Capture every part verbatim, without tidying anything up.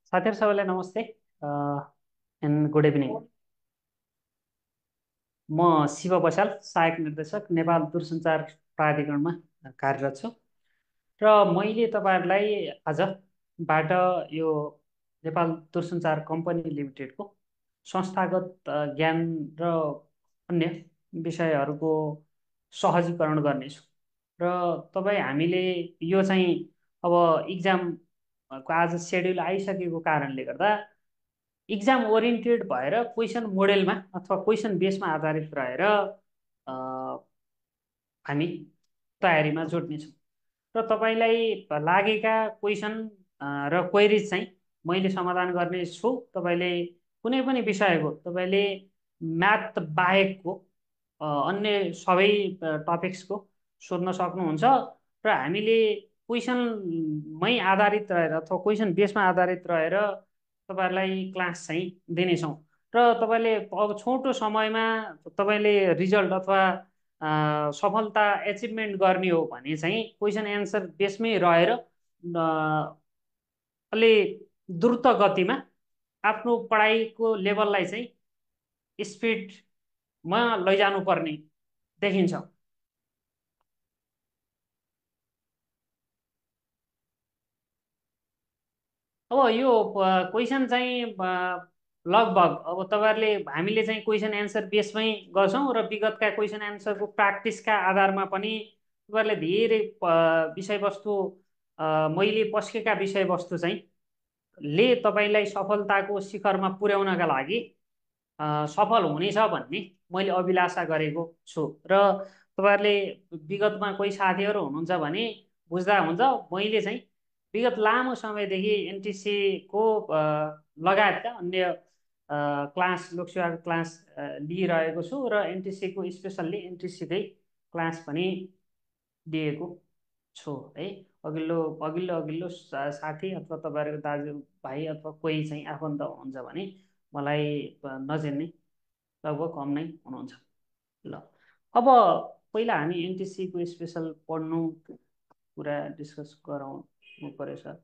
साथीहरू सबैलाई नमस्ते एन्ड गुड इभिनिङ। म शिव बसाल, सहायक निर्देशक, नेपाल दूरसञ्चार प्राधिकरणमा कार्यरत छु। र मैले तपाईँहरूलाई आजबाट यो नेपाल दूरसञ्चार कम्पनी लिमिटेडको संस्थागत अ, ज्ञान र अन्य विषयहरूको सहजीकरण गर्नेछु। र तपाईँ हामीले यो चाहिँ अब इक्जामको आज सेड्युल आइसकेको कारणले गर्दा इक्जाम ओरिएन्टेड भएर क्वेसन मोडेलमा अथवा क्वेसन बेसमा आधारित रहेर अ, हामी तयारीमा जोड्नेछौँ। र तपाईँलाई लागेका क्वेसन र क्वेरिज चाहिँ मैले समाधान गर्ने छु। तपाईँले कुनै पनि विषयको तपाईँले म्याथ बाहेकको अ, अन्य सबै टपिक्सको सोध्न सक्नुहुन्छ। र हामीले क्वेसनमै आधारित रहेर अथवा क्वेसन बेसमा आधारित रहेर तपाईँहरूलाई क्लास चाहिँ दिनेछौँ। र तपाईँले अब छोटो समयमा तपाईँले रिजल्ट अथवा अ, सफलता एचिभमेन्ट गर्ने हो भने चाहिँ क्वेसन एन्सर बेसमै रहेर अ, अलि द्रुत गतिमा आफ्नो पढाइको लेभललाई चाहिँ स्पिडमा लैजानु पर्ने देखिन्छ। अब यो क्वेसन चाहिँ अ, लगभग अब तपाईँहरूले हामीले चाहिँ क्वेसन एन्सर बेसमै गर्छौँ र विगतका क्वेसन एन्सरको प्र्याक्टिसका आधारमा पनि तपाईँहरूले धेरै अ, विषयवस्तु अ, मैले पस्केका विषयवस्तु चाहिँ ले तपाईँलाई सफलताको शिखरमा पुर्याउनका लागि अ, सफल हुनेछ भन्ने मैले अभिलाषा गरेको छु। र तपाईँहरूले विगतमा कोही साथीहरू हुनुहुन्छ भने बुझ्दा हुन्छ, मैले चाहिँ विगत लामो समयदेखि एनटिसीको लगायतका अन्य अ, क्लास लोकसेवाको क्लास अ, लिइरहेको छु र एनटिसीको स्पेसल्ली एनटिसीकै क्लास पनि लिएको छु है। अघिल्लो अघिल्लो अघिल्लो सा- साथी अथवा तपाईँहरूको दाजुभाइ अथवा कोही चाहिँ आफन्त हुनुहुन्छ भने मलाई अ, नचिन्ने लगभग कम नै हुनुहुन्छ। ल, अब पहिला हामी एनटिसीको स्पेसल पढ्नु कुरा डिस्कस गराउनु पर्यो सर।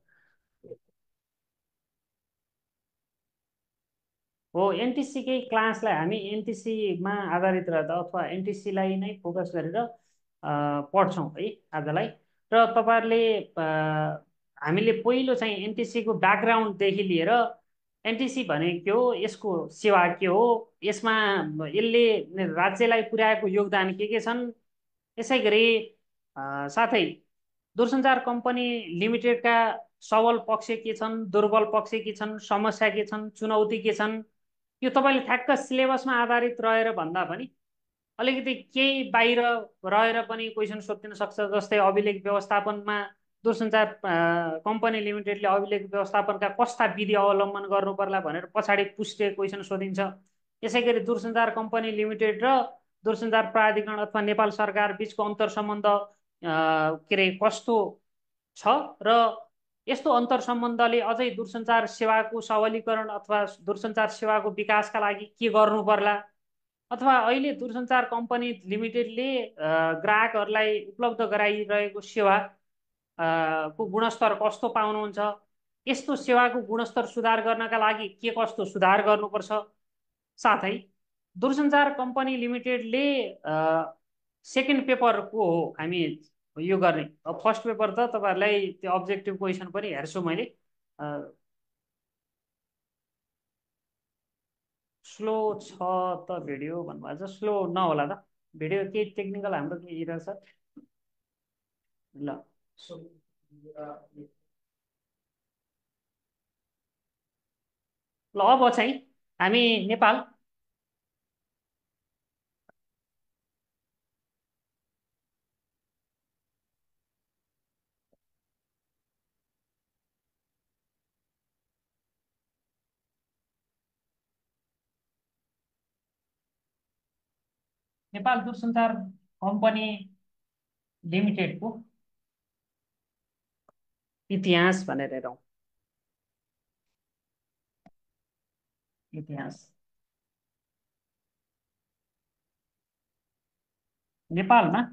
हो, एनटिसीकै क्लासलाई हामी एनटिसीमा आधारित रहँदा अथवा एनटिसीलाई नै फोकस गरेर अ, पढ्छौँ है आजलाई। र तपाईँहरूले अ, हामीले पहिलो चाहिँ एनटिसीको ब्याकग्राउन्डदेखि लिएर एनटिसी भने के हो, यसको सेवा के हो, यसमा यसले राज्यलाई पुर्याएको योगदान के के छन्, यसै गरी अ, साथै दूरसञ्चार कम्पनी लिमिटेडका सबल पक्ष के छन्, दुर्बल पक्ष के छन्, समस्या के छन्, चुनौती के छन्, यो तपाईँले ठ्याक्क सिलेबसमा आधारित रहेर भन्दा पनि अलिकति केही बाहिर रहेर पनि क्वेसन सोधिन सक्छ। जस्तै अभिलेख व्यवस्थापनमा दूरसञ्चार अ, कम्पनी लिमिटेडले अभिलेख व्यवस्थापनका कस्ता विधि अवलम्बन गर्नु पर्ला भनेर पछाडि पुष्टे क्वेसन सोधिन्छ। यसै गरी दूरसञ्चार कम्पनी लिमिटेड र दूरसञ्चार प्राधिकरण अथवा नेपाल सरकार बिचको अन्तर सम्बन्ध अ, के अरे कस्तो छ, र यस्तो अन्तर सम्बन्धले अझै दूरसञ्चार सेवाको सबलीकरण अथवा दूरसञ्चार सेवाको विकासका लागि के गर्नु पर्ला, अथवा अहिले दूरसञ्चार कम्पनी लिमिटेडले अ, ग्राहकहरूलाई उपलब्ध गराइरहेको सेवा अ, को गुणस्तर कस्तो पाउनुहुन्छ, यस्तो सेवाको गुणस्तर सुधार गर्नका लागि के कस्तो सुधार गर्नुपर्छ। साथै दूरसञ्चार कम्पनी लिमिटेडले सेकेन्ड पेपरको हो हामी यो गर्ने। अब फर्स्ट पेपर त तपाईँहरूलाई त्यो अब्जेक्टिभ क्वेसन पनि हेर्छु मैले। स्लो छ त भिडियो भन्नुभएको छ, स्लो नहोला त भिडियो, केही टेक्निकल हाम्रो केही रहेछ। ल, ल अब चाहिँ हामी नेपाल नेपाल दूरसञ्चार कम्पनी लिमिटेडको इतिहास भनेर हेरौँ। इतिहास नेपालमा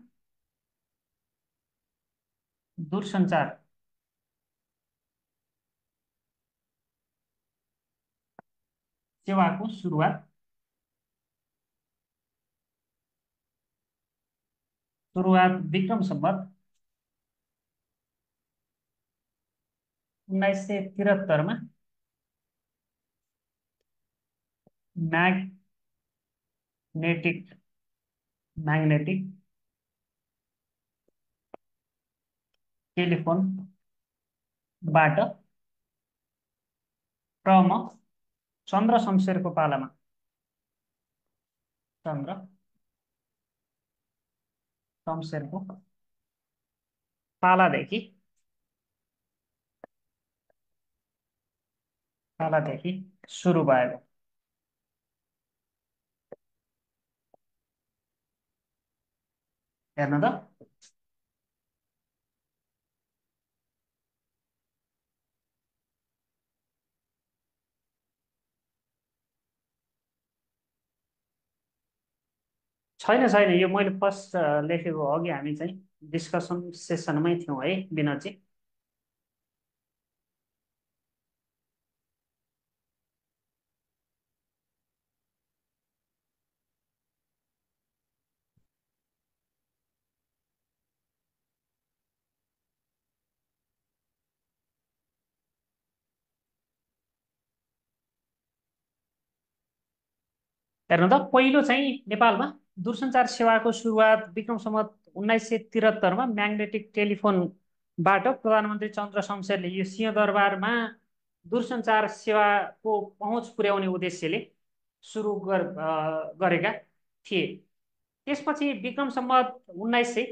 दूरसञ्चार सेवाको सुरुवात सुरुवात विक्रम सम्वत उन्नाइस सय त्रिहत्तरमा म्याग्नेटिक म्याग्नेटिक टेलिफोनबाट क्रम चन्द्र शमशेरको पालामा चन्द्र शमशेरको पालादेखि पालादेखि सुरु भएको। हेर्नु त छैन छैन, यो मैले फर्स्ट लेखेको अघि हामी चाहिँ डिस्कसन सेसनमै थियौँ है विनोदजी। हेर्नु त पहिलो चाहिँ नेपालमा दूरसञ्चार सेवाको सुरुवात विक्रम सम्वत उन्नाइस सय त्रिहत्तरमा म्याग्नेटिक टेलिफोनबाट प्रधानमन्त्री चन्द्र शमशेरले यो सिंहदरबारमा दूरसञ्चार सेवाको पहुँच पुर्याउने उद्देश्यले सुरु गर, अ, गरेका थिए। त्यसपछि विक्रम सम्वत उन्नाइस सय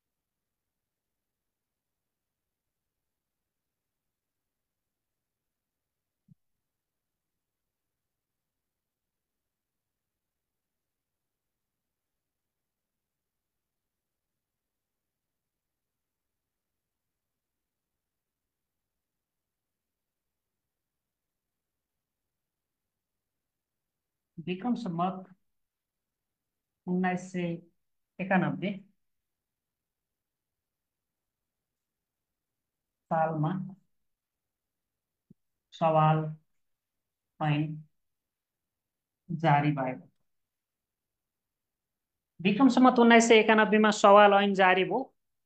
विक्रम सम्वत उन्नाइस सय एकानब्बे सालमा सवाल ऐन जारी भएको। विक्रम सम्वत उन्नाइस सय एकानब्बेमा सवाल ऐन जारी भयो।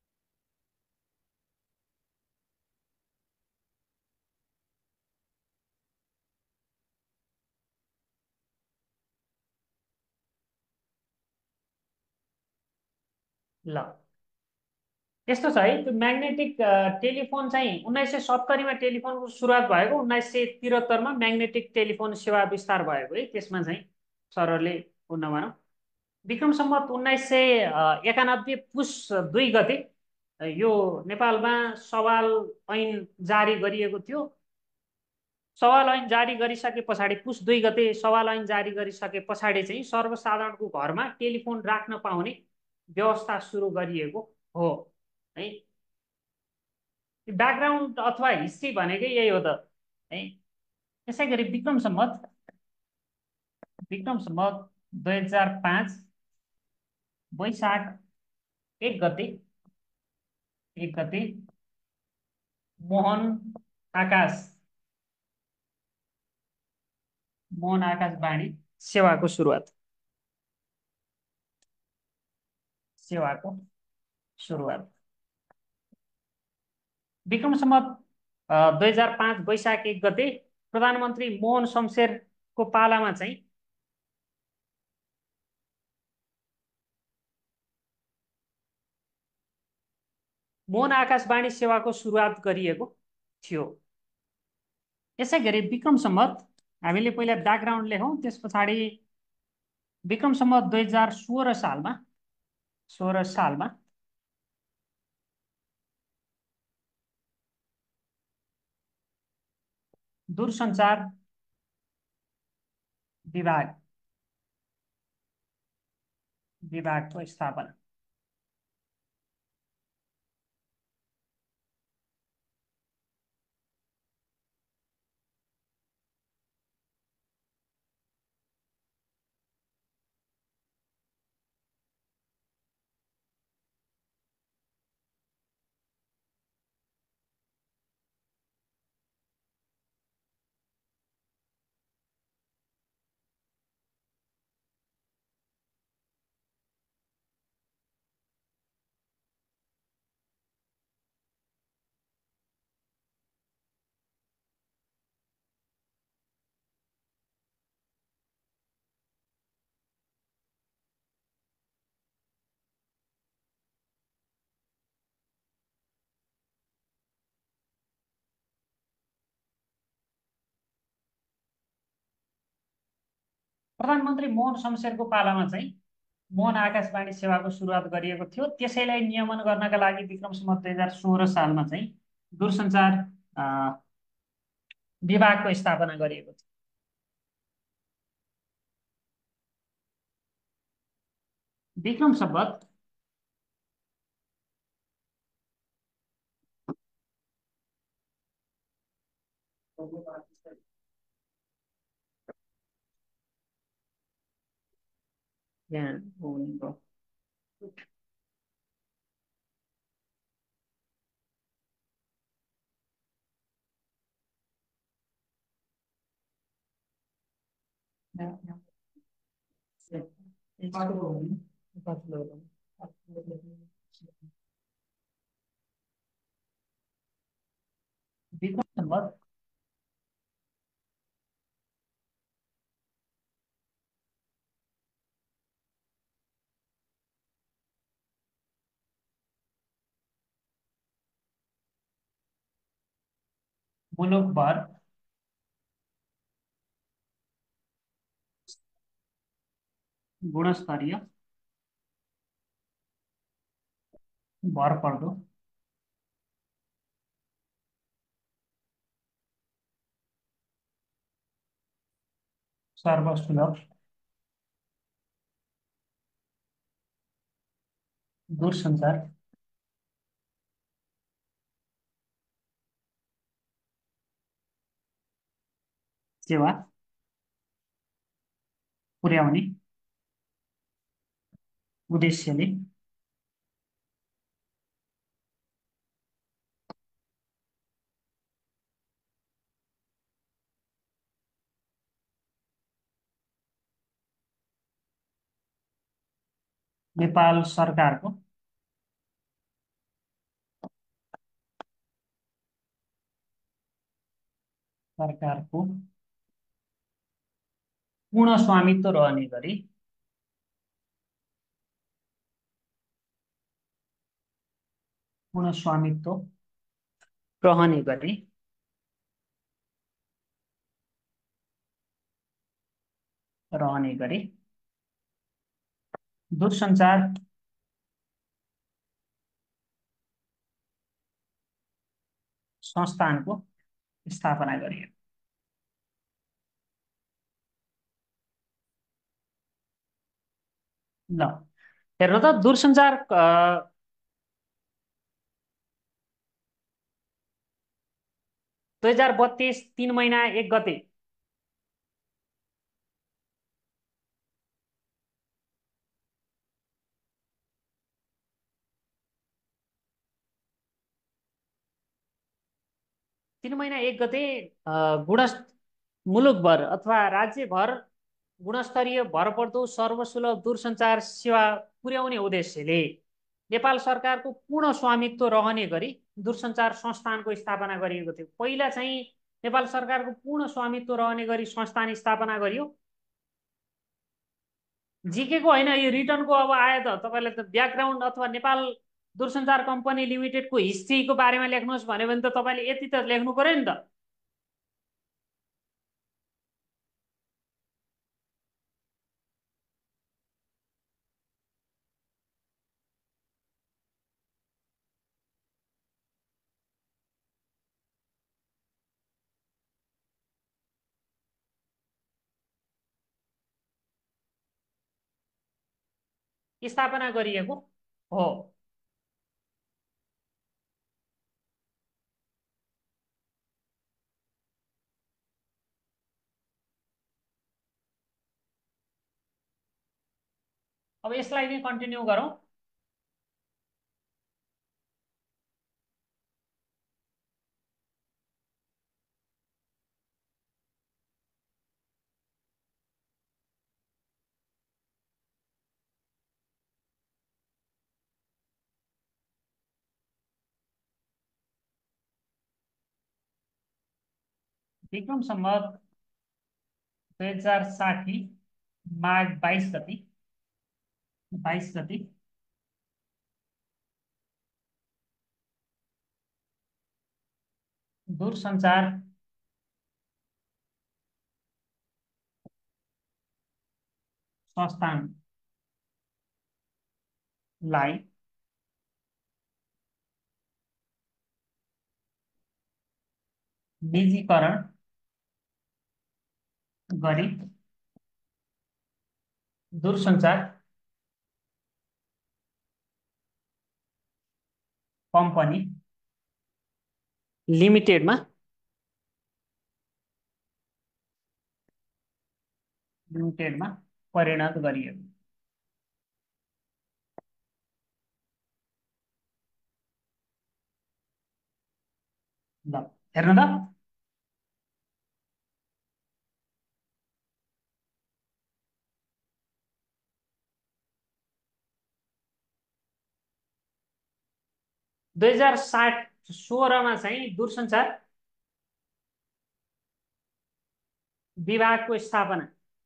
ल यस्तो छ है, त्यो म्याग्नेटिक टेलिफोन चाहिँ उन्नाइस सय सत्तरीमा टेलिफोनको सुरुवात भएको, उन्नाइस सय त्रिहत्तरमा म्याग्नेटिक टेलिफोन सेवा विस्तार भएको है। त्यसमा चाहिँ सरहरूले पूर्ण भनौँ विक्रम सम्वत उन्नाइस सय एकानब्बे पुस दुई गते यो नेपालमा सवाल ऐन जारी गरिएको थियो। सवाल ऐन जारी गरिसके पछाडि पुस दुई गते सवाल ऐन जारी गरिसके पछाडि चाहिँ सर्वसाधारणको घरमा टेलिफोन राख्न पाउने व्यवस्था सुरु गरिएको हो है। ब्याकग्राउन्ड अथवा हिस्ट्री भनेकै यही हो त है। त्यसै गरी विक्रम सम्वत विक्रम सम्वत दुई हजार पाँच वैशाख एक गते एक गते मोहन आकाश मोहन आकाश वाणी सेवाको सुरुवात सेवाको सुरुवात विक्रम सम्वत दुई हजार पाँच वैशाख एक गते प्रधानमन्त्री मोहन शमशेरको पालामा चाहिँ मोहन आकाशवाणी सेवाको सुरुवात गरिएको थियो। यसै गरी विक्रम सम्वत हामीले पहिला ब्याकग्राउन्ड लेखौँ, त्यस पछाडि विक्रम सम्वत दुई हजार सोह्र सालमा सोह्र सालमा दूरसञ्चार विभाग विभागको स्थापना प्रधानमन्त्री मोहन शमशेरको पालामा चाहिँ मोहन आकाशवाणी सेवाको सुरुवात गरिएको थियो। त्यसैलाई नियमन गर्नका लागि विक्रम सम्वत दुई हजार सोह्र सालमा चाहिँ दूरसञ्चार विभागको स्थापना गरिएको थियो। विक्रम सम्वत यहाँ विक्रम सम्वत मुलुकभर गुणस्तरीय भरपर्दो सर्वसुलभ दूरसञ्चार सेवा पुर्याउने उद्देश्यले नेपाल सरकारको सरकारको पूर्ण स्वामित्व रहने गरी पूर्ण स्वामित्व रहने गरी रहने गरी दूरसञ्चार संस्थानको स्थापना गरियो। ल हेर्नु त दूरसञ्चार दुई हजार बत्तीस तीन महिना एक गते तीन महिना एक गते गुणस् मुलुकभर अथवा राज्यभर गुणस्तरीय भरपर्दो सर्वसुलभ दूरसञ्चार सेवा पुर्याउने उद्देश्यले नेपाल सरकारको पूर्ण स्वामित्व रहने गरी दूरसञ्चार संस्थानको स्थापना गरिएको थियो। पहिला चाहिँ नेपाल सरकारको पूर्ण स्वामित्व रहने गरी संस्थान स्थापना गरियो। जिकेको होइन, यो रिटर्नको अब आयो त तपाईँलाई त ब्याकग्राउन्ड अथवा नेपाल दूरसञ्चार कम्पनी लिमिटेडको हिस्ट्रीको बारेमा लेख्नुहोस् भन्यो भने त तपाईँले यति त लेख्नु पर्यो नि त। स्थापना गरिएको हो। अब यसलाई नै कन्टिन्यू गरौँ। विक्रम सम्वत दुई हजार साठी माघ बाइस गति बाइस गति दूरसञ्चार संस्थानलाई निजीकरण गरी दूरसञ्चार कम्पनी लिमिटेडमा लिमिटेडमा परिणत गरियो। ल हेर्नु त, दुई हजार साठ सोह्रमा चाहिँ दूरसञ्चार विभागको स्थापना।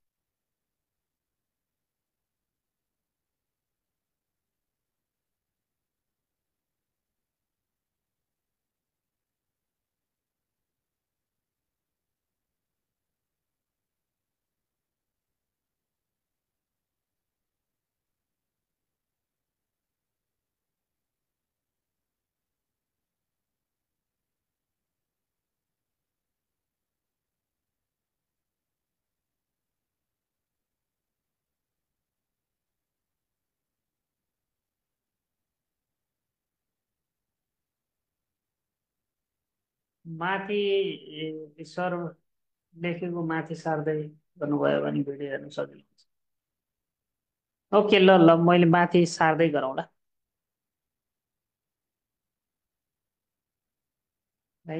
माथि ए, सर लेखेको माथि सार्दै गर्नुभयो भने भिडियो हेर्नु सजिलो हुन्छ। ओके, ल ल मैले माथि सार्दै गरौँला है।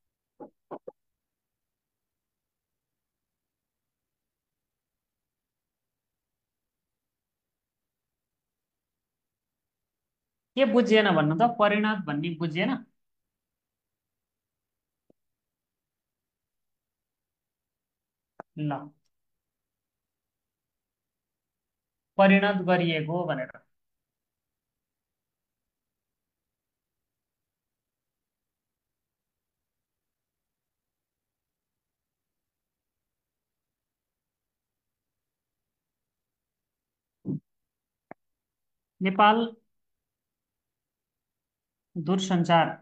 के बुझिएन भन्नु त, परिणत भन्ने बुझिएन? ल, परिणत गरिएको भनेर। नेपाल दूरसञ्चार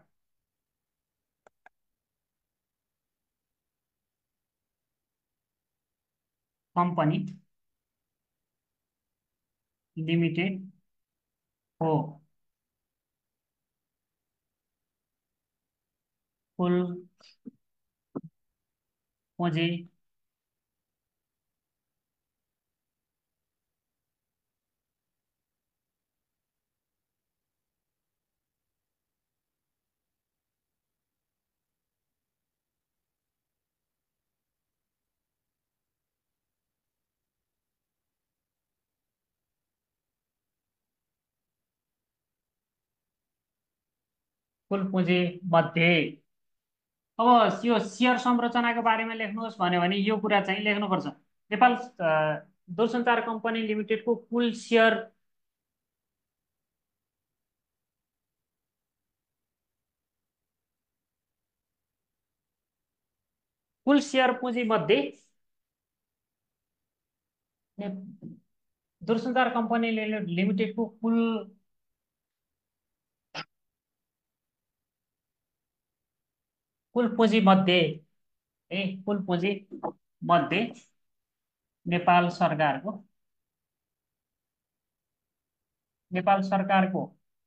कम्पनी लिमिटेड हो कुल पुँजी कुल पुँजी मध्ये। अब यो सेयर संरचनाको बारेमा लेख्नुहोस् भन्यो भने यो कुरा चाहिँ लेख्नुपर्छ। नेपाल अ, दूरसञ्चार कम्पनी लिमिटेडको कुल सेयर कुल सेयर पुँजी मध्ये दूरसञ्चार कम्पनी लिमिटेडको कुल कुल पुँजी मध्ये ए कुल पुँजी मध्ये नेपाल सरकारको नेपाल सरकारको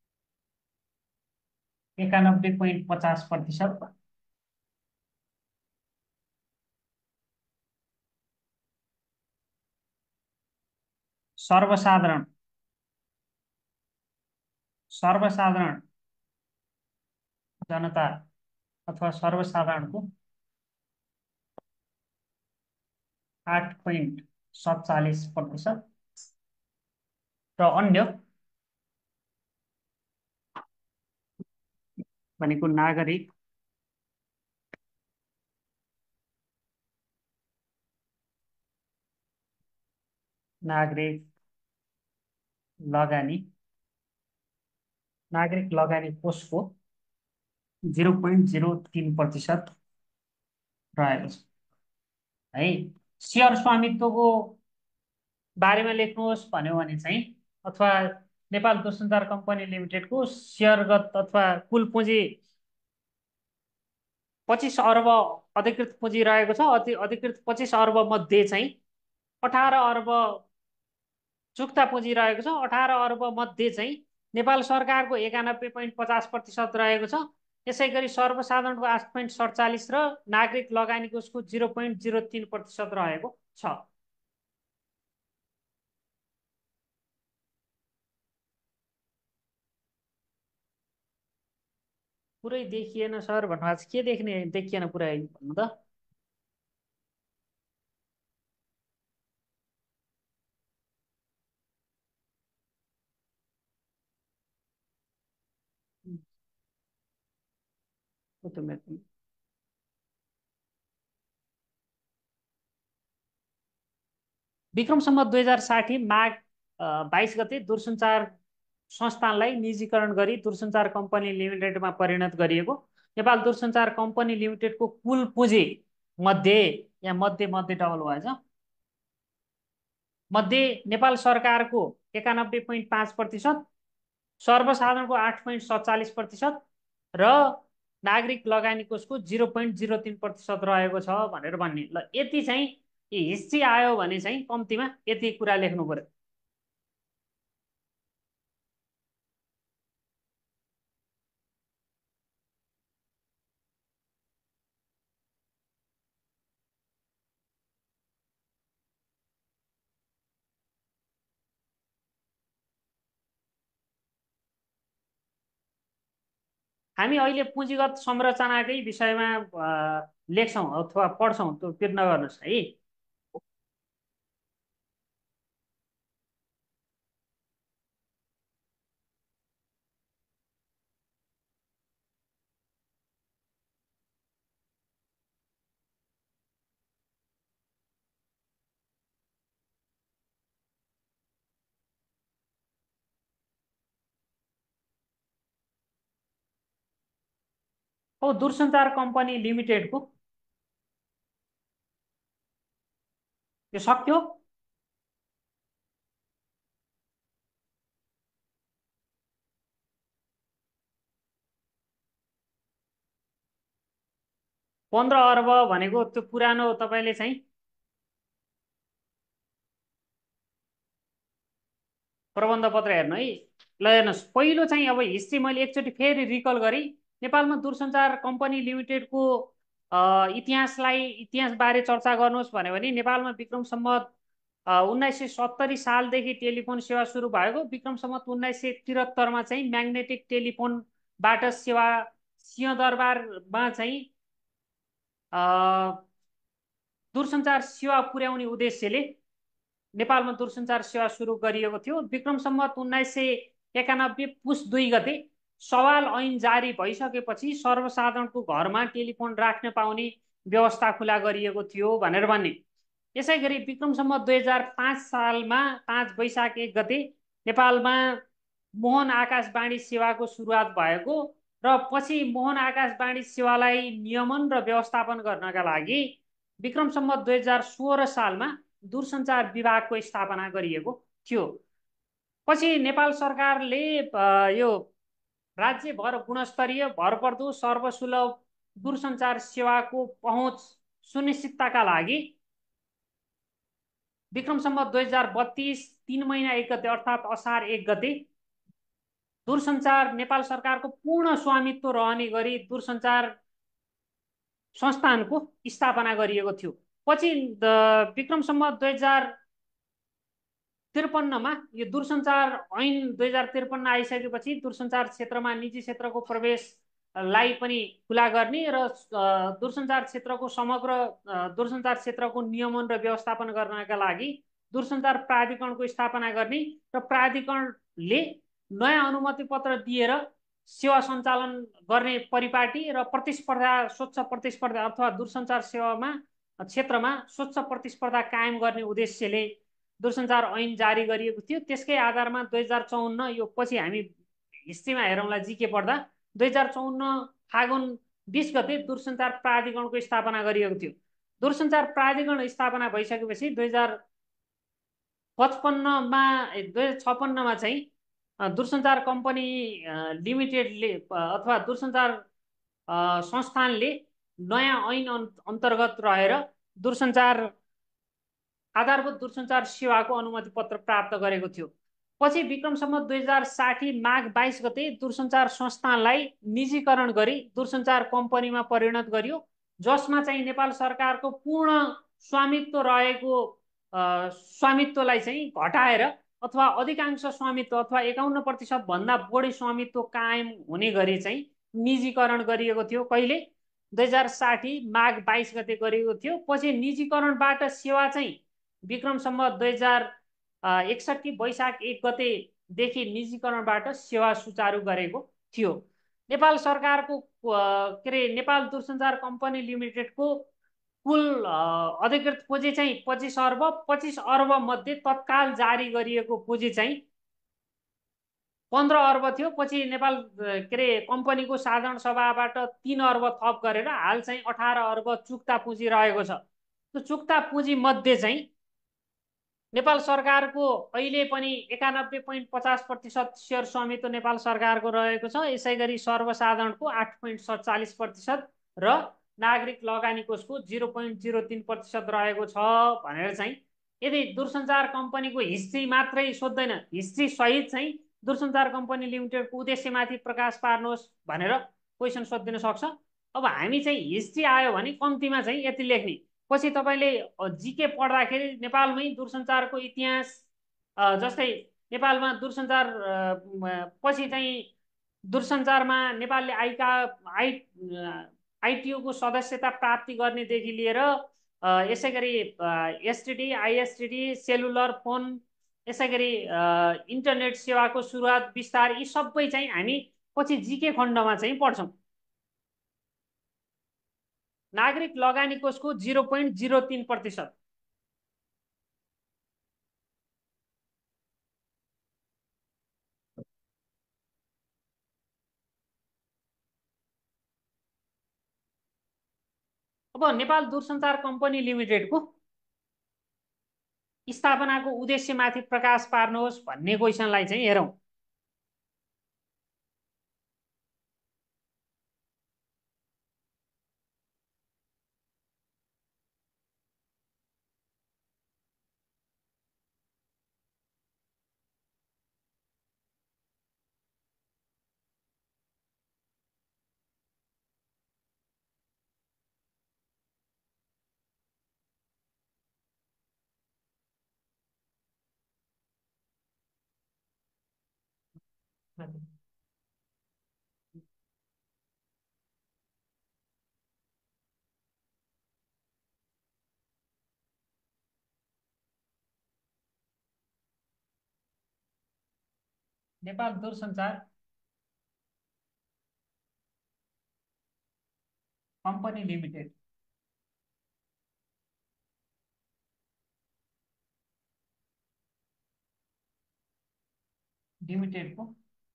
एकानब्बे पोइन्ट पचास प्रतिशत सर्वसाधारण सर्वसाधारण जनता अथवा सर्वसाधारणको आठ पोइन्ट सत्तालिस प्रतिशत र अन्य भनेको नागरिक नागरिक लगानी नागरिक लगानी कोषको जिरो पोइन्ट जिरो तिन प्रतिशत रहेको छ है। सेयर स्वामित्वको बारेमा लेख्नुहोस् भन्यो भने चाहिँ, अथवा नेपाल दूरसञ्चार कम्पनी लिमिटेडको सेयरगत अथवा कुल पुँजी पच्चिस अर्ब अधिकृत पुँजी रहेको छ। अति अधिकृत पच्चिस अर्ब मध्ये चाहिँ अठार अर्ब चुक्ता पुँजी रहेको छ। अठार अर्ब मध्ये चाहिँ नेपाल सरकारको एकानब्बे पोइन्ट पचास प्रतिशत रहेको छ। यसै गरी सर्वसाधारणको आठ पोइन्ट सडचालिस र नागरिक लगानीको उसको जिरो पोइन्ट जिरो तिन प्रतिशत रहेको छ। पुरै देखिएन सर भन्नुभएको छ। के देख्ने देखिएन पुरै भन्नु त? विक्रम सम्वत दुई हजार साठी माघ बाइस गते दूरसञ्चार संस्थानलाई निजीकरण गरी दूरसञ्चार कम्पनी लिमिटेडमा परिणत गरिएको। नेपाल दूरसञ्चार कम्पनी लिमिटेडको कुल पुँजी मध्ये, यहाँ मध्ये मध्ये डबल भएछ, मध्ये नेपाल सरकारको एकानब्बे पोइन्ट पाँच प्रतिशत, सर्वसाधारणको आठ पोइन्ट सत्तालिस प्रतिशत र नागरिक लगानी कोषको जिरो पोइन्ट जिरो तिन प्रतिशत रहेको छ भनेर भन्ने। ल यति चाहिँ हिस्ट्री आयो भने चाहिँ कम्तीमा यति कुरा लेख्नु पर्यो। हामी अहिले पुँजीगत संरचनाकै विषयमा लेख्छौँ अथवा पढ्छौँ, त्यो पिर नगर्नुहोस् है। हो दूरसञ्चार कम्पनी लिमिटेडको यो सक्यो। पन्ध्र अर्ब भनेको त्यो पुरानो तपाईँले चाहिँ प्रबन्ध पत्र हेर्नु है। ल हेर्नुहोस्, पहिलो चाहिँ अब हिस्ट्री मैले एकचोटि फेरि रिकल गरेँ। नेपालमा दूरसञ्चार कम्पनी लिमिटेडको इतिहासलाई इतिहासबारे चर्चा गर्नुहोस् भन्यो भने नेपालमा विक्रम सम्वत उन्नाइस सय सत्तरी सालदेखि टेलिफोन सेवा सुरु भएको। विक्रम सम्वत उन्नाइस सय त्रिहत्तरमा चाहिँ म्याग्नेटिक टेलिफोनबाट सेवा सिंहदरबारमा चाहिँ दूरसञ्चार सेवा पुर्याउने उद्देश्यले नेपालमा दूरसञ्चार सेवा सुरु गरिएको थियो। विक्रम सम्वत उन्नाइस सय एकानब्बे पुस दुई गते सवाल ऐन जारी भइसकेपछि सर्वसाधारणको घरमा टेलिफोन राख्न पाउने व्यवस्था खुला गरिएको थियो भनेर भन्ने। यसै गरी विक्रम सम्वत दुई हजार पाँच सालमा पाँच वैशाख एक गते नेपालमा मोहन आकाशवाणी सेवाको सुरुवात भएको र पछि मोहन आकाशवाणी सेवालाई नियमन र व्यवस्थापन गर्नका लागि विक्रम सम्वत दुई हजार सोह्र सालमा दूरसञ्चार विभागको स्थापना गरिएको थियो। पछि नेपाल सरकारले यो राज्यभर गुणस्तरीय भरपर्दो सर्वसुलभ दूरसञ्चार सेवाको पहुँच सुनिश्चितताका लागि विक्रम सम्वत दुई हजार बत्तीस तीन महिना एक गते अर्थात् असार एक गते दूरसञ्चार नेपाल सरकारको पूर्ण स्वामित्व रहने गरी दूरसञ्चार संस्थानको स्थापना गरिएको थियो। पछि विक्रम सम्वत दुई हजार त्रिपन्नमा यो दूरसञ्चार ऐन दुई हजार त्रिपन्न आइसकेपछि दूरसञ्चार क्षेत्रमा निजी क्षेत्रको प्रवेशलाई पनि खुला गर्ने र दूरसञ्चार क्षेत्रको समग्र दूरसञ्चार क्षेत्रको नियमन र व्यवस्थापन गर्नका लागि दूरसञ्चार प्राधिकरणको स्थापना गर्ने र प्राधिकरणले नयाँ अनुमति पत्र दिएर सेवा सञ्चालन गर्ने परिपाटी र प्रतिस्पर्धा स्वच्छ प्रतिस्पर्धा अथवा दूरसञ्चार सेवामा क्षेत्रमा स्वच्छ प्रतिस्पर्धा कायम गर्ने उद्देश्यले दूरसञ्चार ऐन जारी गरिएको थियो। त्यसकै आधारमा दुई हजार चौन्न यो पछि हामी हिस्ट्रीमा हेरौँला जिके पढ्दा दुई हजार चौन्न फागुन बिस गते दूरसञ्चार प्राधिकरणको स्थापना गरिएको थियो। दूरसञ्चार प्राधिकरण स्थापना भइसकेपछि दुई हजार पचपन्नमा दुई हजार छप्पन्नमा चाहिँ अ, दूरसञ्चार कम्पनी अ, लिमिटेडले अ, अथवा दूरसञ्चार अ, संस्थानले नयाँ ऐन अन्- अन्तर्गत रहेर दूरसञ्चार आधारभूत दूरसञ्चार सेवाको अनुमति पत्र प्राप्त गरेको थियो। पछि विक्रम सम्वत दुई हजार साठी माघ बाइस गते दूरसञ्चार संस्थानलाई निजीकरण गरी दूरसञ्चार कम्पनीमा परिणत गरियो, जसमा चाहिँ नेपाल सरकारको पूर्ण स्वामित्व रहेको अ, स्वामित्वलाई चाहिँ घटाएर अथवा अधिकांश स्वामित्व अथवा एकाउन्न प्रतिशत भन्दा बढी स्वामित्व कायम हुने गरी चाहिँ निजीकरण गरिएको थियो। कहिले? दुई हजार साठी माघ बाइस गते गरिएको थियो। पछि निजीकरणबाट सेवा चाहिँ विक्रम सम्वत दुई हजार एकसट्ठी वैशाख एक गतेदेखि निजीकरणबाट सेवा सुचारू गरेको थियो। नेपाल सरकारको के अरे नेपाल दूरसञ्चार कम्पनी लिमिटेडको कुल अधिकृत पुँजी चाहिँ पच्चिस अर्ब पच्चिस अर्ब मध्ये तत्काल जारी गरिएको पुँजी चाहिँ पन्ध्र अर्ब थियो। पछि नेपाल के अरे कम्पनीको साधारण सभाबाट तिन अर्ब थप गरेर हाल चाहिँ अठार अर्ब चुक्ता पुँजी रहेको छ। त्यो चुक्ता पुँजी मध्ये चाहिँ नेपाल सरकारको अहिले पनि एकानब्बे पोइन्ट पचास प्रतिशत सेयर स्वामित्व नेपाल सरकारको रहेको छ। यसै गरी सर्वसाधारणको आठ पोइन्ट सत्तालिस प्रतिशत र नागरिक लगानी कोषको जिरो पोइन्ट जिरो तिन प्रतिशत रहेको छ भनेर चाहिँ, यदि दूरसञ्चार कम्पनीको हिस्ट्री मात्रै सोध्दैन, हिस्ट्री सहित चाहिँ दूरसञ्चार कम्पनी लिमिटेडको उद्देश्यमाथि प्रकाश पार्नुहोस् भनेर क्वेसन सोधिदिन सक्छ। अब हामी चाहिँ हिस्ट्री आयो भने कम्तीमा चाहिँ यति लेख्ने। पछि तपाईँले जिके पढ्दाखेरि नेपालमै दूरसञ्चारको इतिहास जस्तै नेपालमा दूरसञ्चार पछि चाहिँ दूरसञ्चारमा नेपालले आइका आई आइटियूको सदस्यता प्राप्ति गर्नेदेखि लिएर यसै गरी एसटिडी आइएसटिडी सेलुलर फोन यसै गरी इन्टरनेट सेवाको सुरुवात विस्तार यी सबै चाहिँ हामी पछि जिके खण्डमा चाहिँ पढ्छौँ। नागरिक लगानी कोषको जिरो पोइन्ट जिरो तिन प्रतिशत अब नेपाल दूरसञ्चार कम्पनी लिमिटेडको स्थापनाको उद्देश्यमाथि प्रकाश पार्नुहोस् भन्ने क्वेसनलाई चाहिँ हेरौँ। नेपाल दूरसञ्चार कम्पनी लिमिटेड लिमिटेडको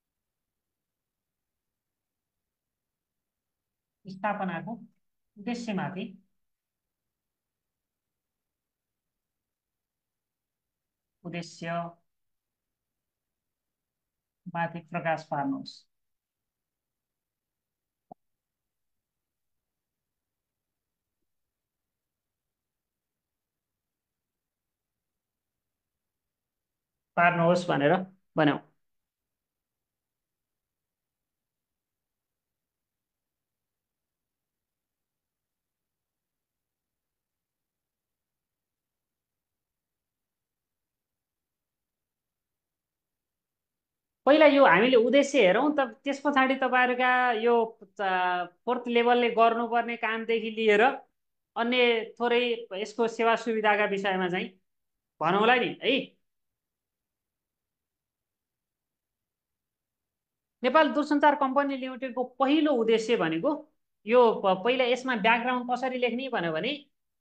स्थापनाको उद्देश्यमाथि उद्देश्यमाथि प्रकाश पार्नुहोस्। पार्नुहोस् भनेर भन्यौँ। पहिला यो हामीले उद्देश्य हेरौँ त, त्यस पछाडि तपाईँहरूका यो फोर्थ लेभलले गर्नुपर्ने कामदेखि लिएर अन्य थोरै यसको सेवा सुविधाका विषयमा चाहिँ भनौँला नि है। नेपाल दूरसञ्चार कम्पनी लिमिटेडको पहिलो उद्देश्य भनेको यो पहिला यसमा ब्याकग्राउन्ड कसरी लेख्ने भन्यो भने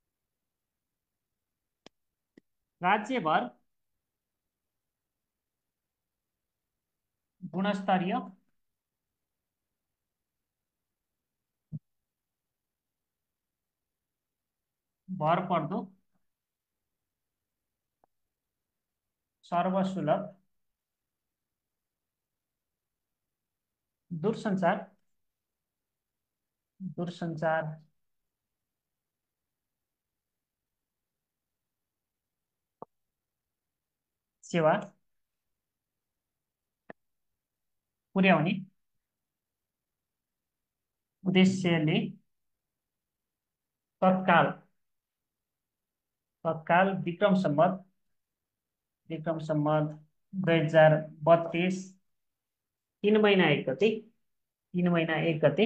राज्यभर गुणस्तरीय भरपर्दो सर्वसुलभ दूरसञ्चार दूरसञ्चार सेवा पुर्याउने उद्देश्यले तत्काल तत्काल विक्रम सम्वत विक्रम सम्वत दुई हजार बत्तिस तीन महिना एक गते तीन महिना एक गते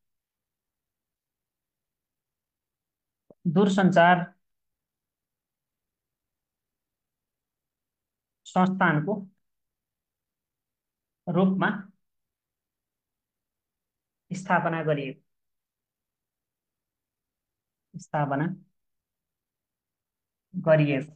दूरसञ्चार संस्थानको रूपमा स्थापना गरिएको स्थापना गरिएको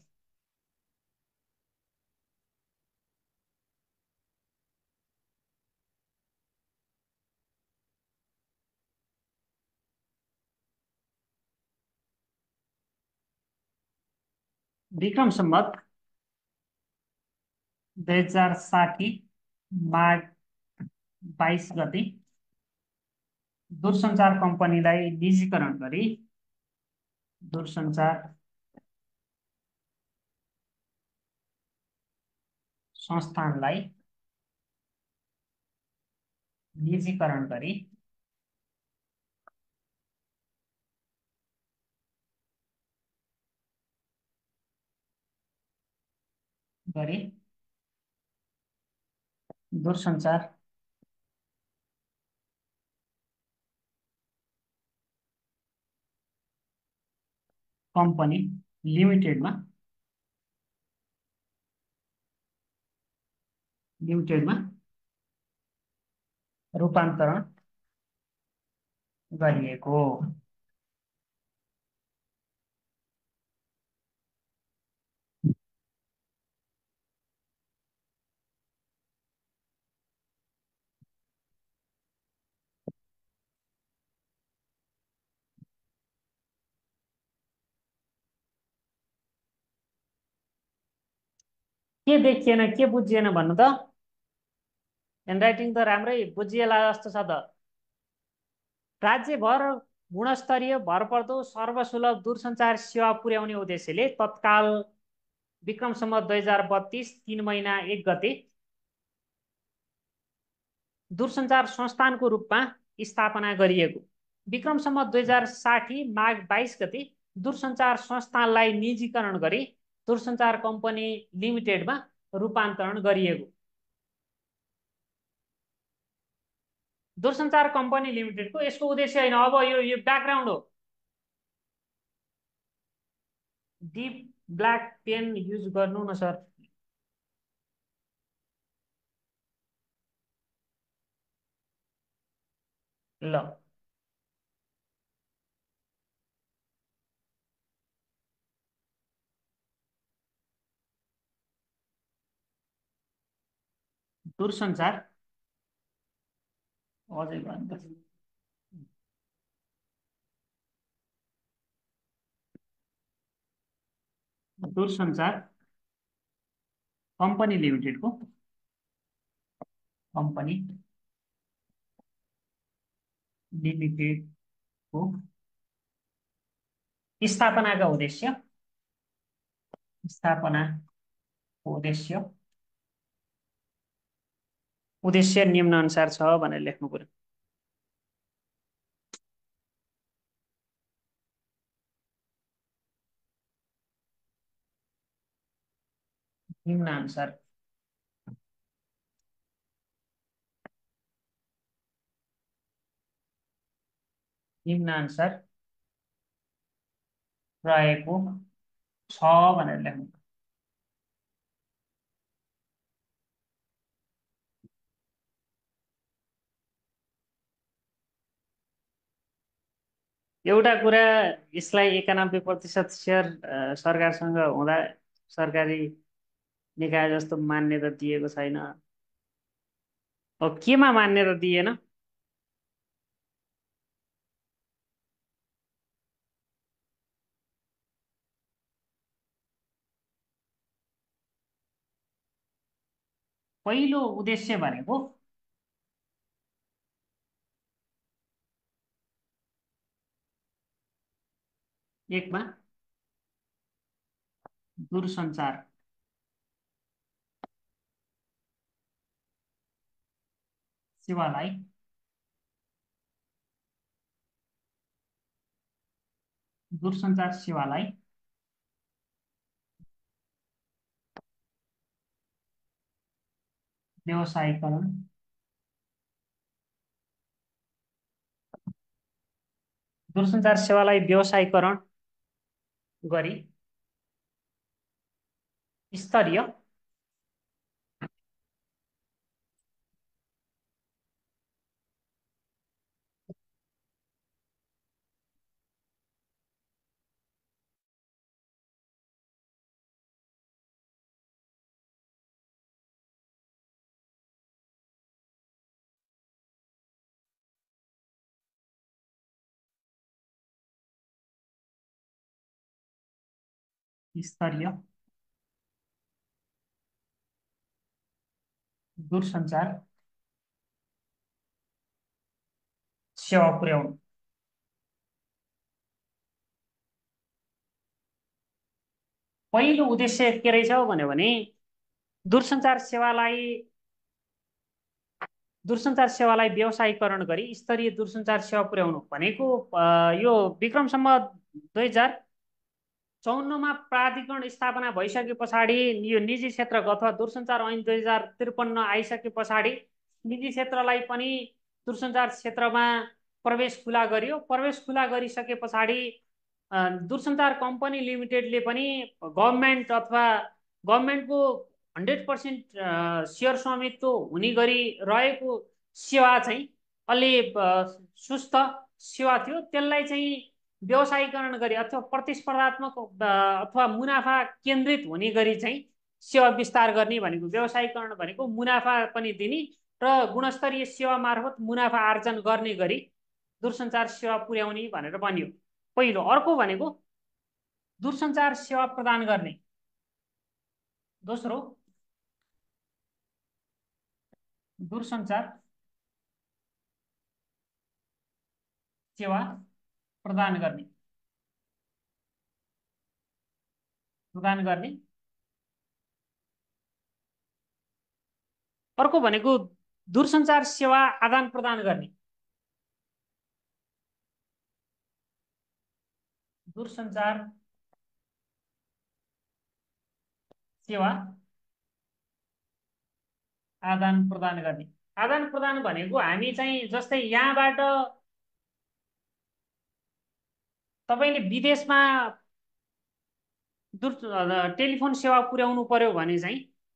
विक्रम सम्वत दुई हजार साठी माघ बाइस गते दूरसञ्चार कम्पनीलाई निजीकरण गरी दूरसञ्चार संस्थानलाई निजीकरण गरी गरी दूरसञ्चार कम्पनी लिमिटेडमा लिमिटेडमा रूपान्तरण गरिएको के देखिएन के बुझिएन भन्नु त ह्यान्डराइटिङ त राम्रै बुझिएला जस्तो छ त राज्यभर गुणस्तरीय भरपर्दो सर्वसुलभ दूरसञ्चार सेवा पुर्याउने उद्देश्यले तत्काल विक्रम सम्वत दुई हजार बत्तिस तीन महिना एक गते दूरसञ्चार संस्थानको रूपमा स्थापना गरिएको विक्रम सम्वत दुई हजार साठी माघ बाइस गते दूरसञ्चार संस्थानलाई निजीकरण गरी दूरसञ्चार कम्पनी लिमिटेडमा रूपान्तरण गरिएको दूरसञ्चार कम्पनी लिमिटेडको यसको उद्देश्य होइन अब यो यो ब्याकग्राउन्ड हो डिप ब्ल्याक पेन युज गर्नु न सर ल दूरसञ्चार अझै भन्दा दूरसञ्चार कम्पनी लिमिटेडको कम्पनी लिमिटेडको स्थापनाका उद्देश्य स्थापनाको उद्देश्य उद्देश्य निम्न अनुसार छ भनेर लेख्नु पर्यो निम्न अनुसार निम्न अनुसार रहेको छ भनेर लेख्नु एउटा कुरा यसलाई एकानब्बे प्रतिशत सेयर सरकारसँग हुँदा सरकारी निकाय जस्तो मान्यता दिएको छैन अब केमा मान्यता दिएन पहिलो उद्देश्य भनेको एकमा दूरसञ्चार सेवालाई दूरसञ्चार सेवालाई व्यवसायीकरण दूरसञ्चार सेवालाई व्यवसायीकरण गरी स्तरीय स्तरीय दूरसञ्चार सेवा पुर्याउनु। पहिलो उद्देश्य के रहेछ भन्यो भने दूरसञ्चार सेवालाई दूरसञ्चार सेवालाई व्यवसायीकरण गरी स्तरीय दूरसञ्चार सेवा पुर्याउनु भनेको यो विक्रम सम्वत दुई हजार चौन्नमा प्राधिकरण स्थापना भइसके पछाडि यो निजी क्षेत्रको अथवा दूरसञ्चार ऐन दुई हजार त्रिपन्न आइसके पछाडि निजी क्षेत्रलाई पनि दूरसञ्चार क्षेत्रमा प्रवेश खुला गरियो। प्रवेश खुला गरिसके पछाडि दूरसञ्चार कम्पनी लिमिटेडले पनि गभर्मेन्ट अथवा गभर्मेन्टको हन्ड्रेड पर्सेन्ट सेयर स्वामित्व हुने गरी रहेको सेवा चाहिँ अलि सुस्त सेवा थियो, त्यसलाई चाहिँ व्यवसायीकरण गरी अथवा प्रतिस्पर्धात्मक अथवा मुनाफा केन्द्रित हुने गरी चाहिँ सेवा विस्तार गर्ने भनेको व्यवसायीकरण भनेको मुनाफा पनि दिने र गुणस्तरीय सेवा मार्फत मुनाफा आर्जन गर्ने गरी दूरसञ्चार सेवा पुर्याउने भनेर बन्यो पहिलो। अर्को भनेको दूरसञ्चार सेवा प्रदान गर्ने। दोस्रो दूरसञ्चार सेवा प्रदान गर्ने प्रदान गर्ने अर्को भनेको दूरसञ्चार सेवा आदान प्रदान गर्ने। दूरसञ्चार सेवा आदान प्रदान गर्ने। आदान प्रदान भनेको हामी चाहिँ जस्तै यहाँबाट तपाईले विदेशमा दूर टेलिफोन सेवा पुर्याउनु पर्यो भने चाहिँ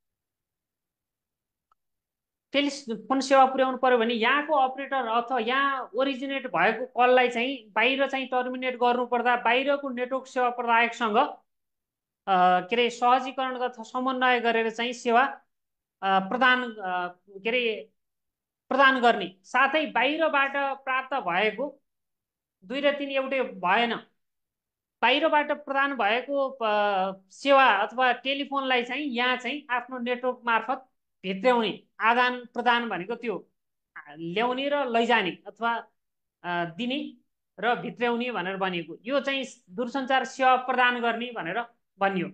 टेलिफोन सेवा पुर्याउनु पर्यो भने यहाँको अपरेटर अथवा यहाँ ओरिजिनेट भएको कललाई चाहिँ बाहिर चाहिँ टर्मिनेट गर्नुपर्दा बाहिरको नेटवर्क सेवा प्रदायकसँग के अरे सहजीकरण अथवा समन्वय गरेर चाहिँ सेवा प्रदान के अरे प्रदान गर्ने। साथै बाहिरबाट प्राप्त भएको दुई र तीन एउटै भएन, बाहिरबाट प्रदान भएको सेवा अथवा टेलिफोनलाई चाहिँ यहाँ चाहिँ आफ्नो नेटवर्क मार्फत भित्र्याउने आदान प्रदान भनेको त्यो ल्याउने र लैजाने अथवा दिने र भित्र्याउने भनेर बनिएको यो चाहिँ दूरसञ्चार सेवा प्रदान गर्ने भनेर बनियो।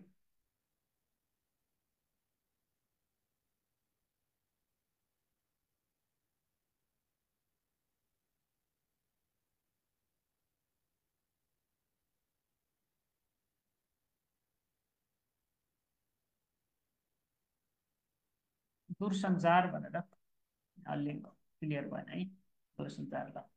दूरसञ्चार भनेर अलि क्लियर भएन है दूरसञ्चार ल।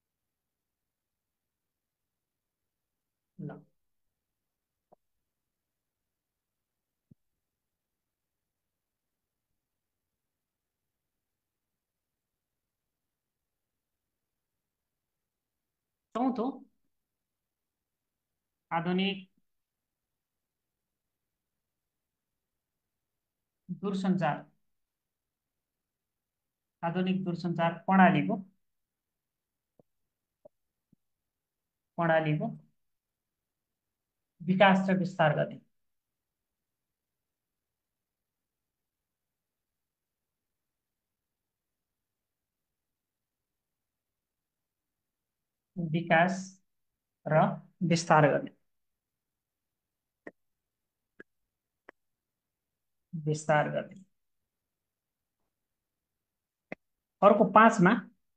ल चौथो, आधुनिक दूरसञ्चार आधुनिक दूरसञ्चार प्रणालीको प्रणालीको विकास र विस्तार गर्ने। विकास र विस्तार गर्ने। विस्तार गर्ने। अर्को पाँचमा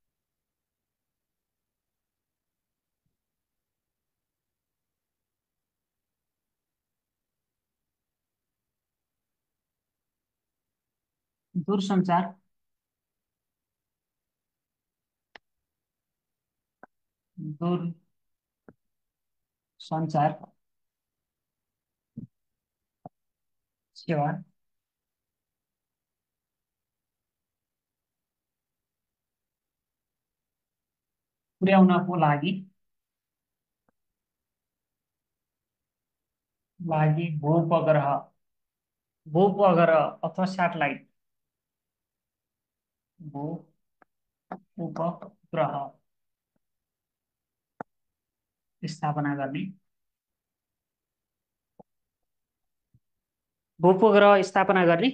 दूरसञ्चार दूर सञ्चार सेवा पुर्याउनको लागि लागि भूउपग्रह भूउपग्रह अथवा स्याटेलाइट भू उपग्रह स्थापना गर्ने। भूउपग्रह स्थापना गर्ने।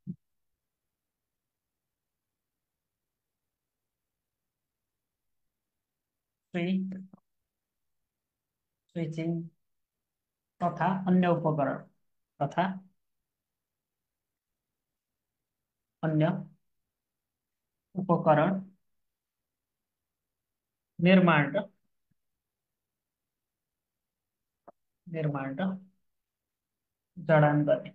स्विचिङ तथा अन्य उपकरण तथा अन्य उपकरण निर्माण र निर्माण र जडान गर्ने।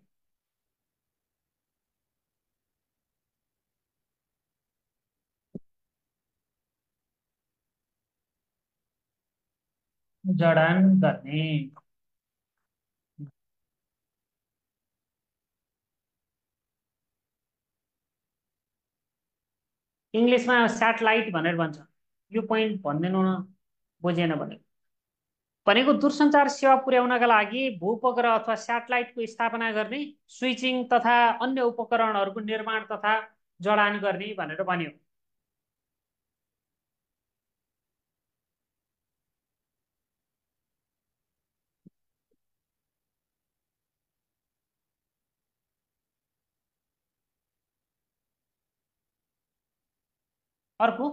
जडान गर्ने। इङ्ग्लिसमा स्याटेलाइट भनेर भन्छ। यो पोइन्ट भनिदिनु न, बुझेन भने। भनेको दूरसञ्चार सेवा पुर्याउनका लागि भूउपग्रह अथवा स्याटेलाइटको स्थापना गर्ने, स्विचिङ तथा अन्य उपकरणहरूको निर्माण तथा जडान गर्ने भनेर भन्यो। अर्को